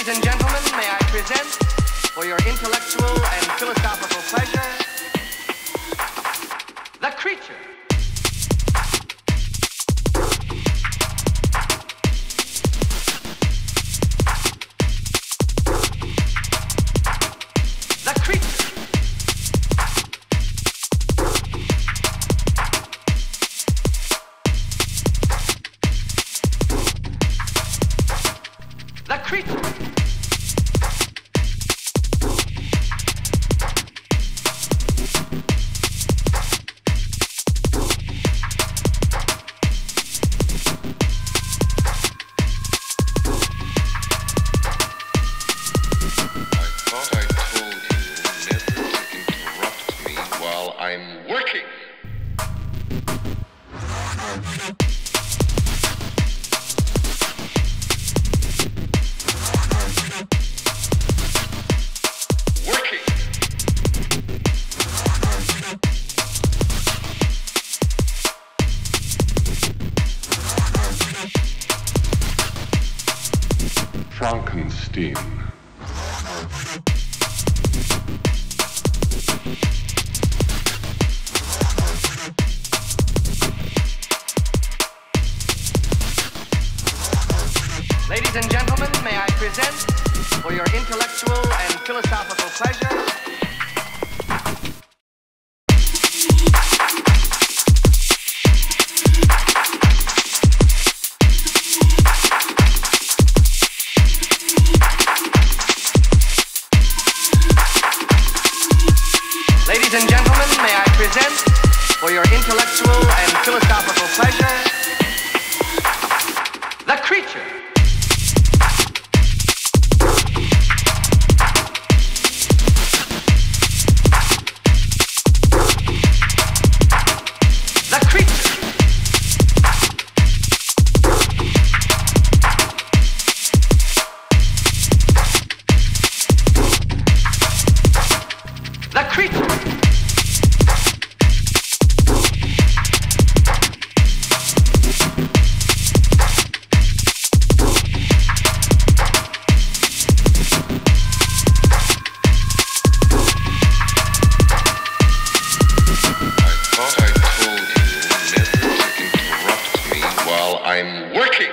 Ladies and gentlemen, may I present, for your intellectual and philosophical pleasure, The Creature. The Creature. The Creature. I'm working. Frankenstein. Ladies and gentlemen, may I present, for your intellectual and philosophical pleasure, Ladies and gentlemen, may I present, for your intellectual and philosophical pleasure, The Creature. The Creature. The Creature. I'm working.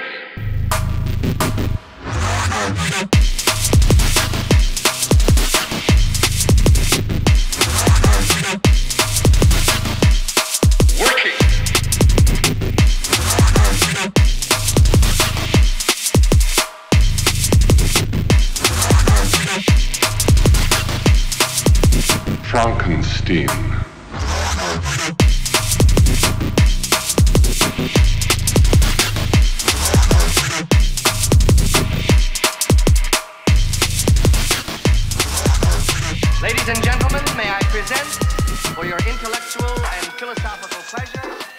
Frankenstein. Ladies and gentlemen, may I present, for your intellectual and philosophical pleasure,